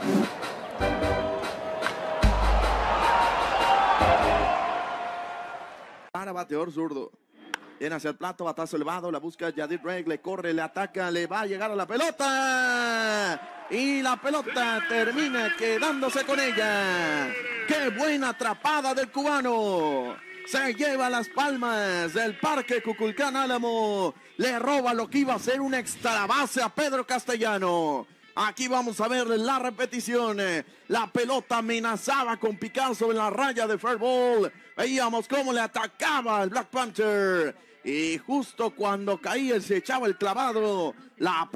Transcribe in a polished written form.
Para bateador zurdo. Viene hacia el plato, batazo elevado, la busca Yadir Drake, le corre, le ataca, le va a llegar a la pelota. Y la pelota termina quedándose con ella. ¡Qué buena atrapada del cubano! Se lleva las palmas del Parque Cuculcán Álamo. Le roba lo que iba a ser una extra base a Pedro Castellano. Aquí vamos a ver la repetición. La pelota amenazaba con picar sobre la raya de fair ball. Veíamos cómo le atacaba al Black Panther. Y justo cuando caía, se echaba el clavado. La